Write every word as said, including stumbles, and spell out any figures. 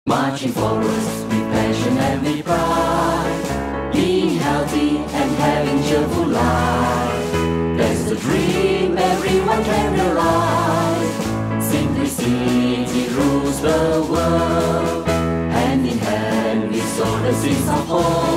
Marching forwards with passion and with pride, being healthy and having cheerful life. That's the dream everyone can realize. Simplicity rules the world. Hand in hand we sow the seeds of hope.